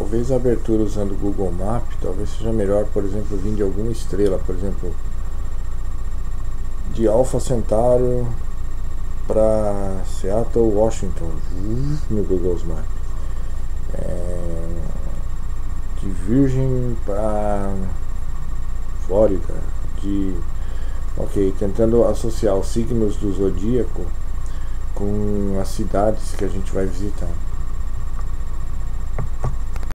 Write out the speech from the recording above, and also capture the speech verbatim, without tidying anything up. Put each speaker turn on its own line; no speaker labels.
talvez a abertura usando o Google Maps talvez seja melhor, por exemplo, vir de alguma estrela, por exemplo, de Alpha Centauri para Seattle, Washington, no Google Maps. É, de Virgem para Flórida, de ok, tentando associar os signos do zodíaco com as cidades que a gente vai visitar.